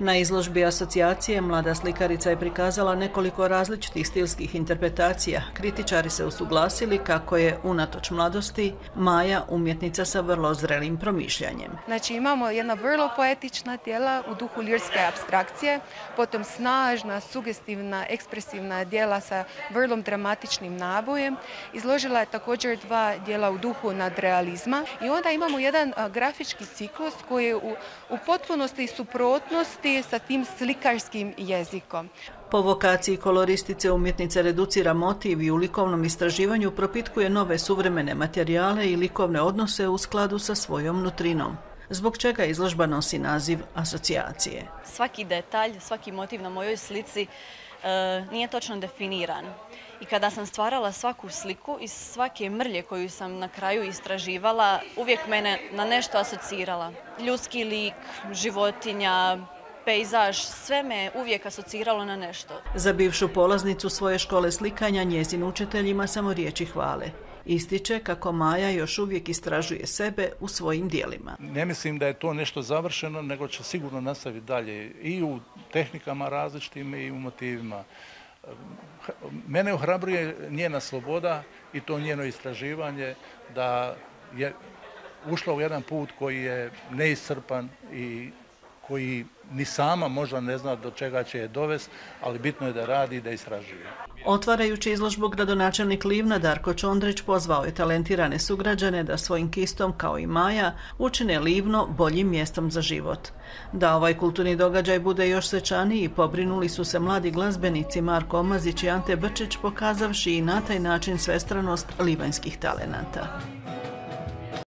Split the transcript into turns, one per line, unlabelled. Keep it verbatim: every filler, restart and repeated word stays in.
Na izložbi asocijacije mlada slikarica je prikazala nekoliko različitih stilskih interpretacija. Kritičari se usuglasili kako je, unatoč mladosti, Maja umjetnica sa vrlo zrelim promišljanjem.
Znači imamo jedna vrlo poetična djela u duhu lirske apstrakcije, potom snažna, sugestivna, ekspresivna djela sa vrlo dramatičnim nabojem. Izložila je također dva djela u duhu nadrealizma i onda imamo jedan a, grafički ciklus koji je u, u potpunosti suprotnosti sa tim slikarskim jezikom.
Po vokaciji koloristice umjetnica reducira motiv i u likovnom istraživanju propitkuje nove suvremene materijale i likovne odnose u skladu sa svojom nutrinom, zbog čega izložba nosi naziv asocijacije.
Svaki detalj, svaki motiv na mojoj slici e, nije točno definiran. I kada sam stvarala svaku sliku iz svake mrlje koju sam na kraju istraživala, uvijek mene na nešto asocirala. Ljudski lik, životinja, pejzaž, sve me uvijek asociralo na nešto.
Za bivšu polaznicu svoje škole slikanja njezin učitelj ima samo riječi hvale. Ističe kako Maja još uvijek istražuje sebe u svojim dijelima.
Ne mislim da je to nešto završeno, nego će sigurno nastaviti dalje i u tehnikama različitim i u motivima. Mene ohrabruje njena sloboda i to njeno istraživanje da je ušla u jedan put koji je neiscrpan i koji ni sama možda ne zna do čega će je dovesti, ali bitno je da radi i da istražuje.
Otvarajući izložbu, gradonačelnik Livna Darko Čondrić pozvao je talentirane sugrađane da svojim kistom, kao i Maja, učine Livno boljim mjestom za život. Da ovaj kulturni događaj bude još svečaniji, pobrinuli su se mladi glazbenici Marko Omazić i Ante Brčić, pokazavši i na taj način svestranost livanjskih talenata.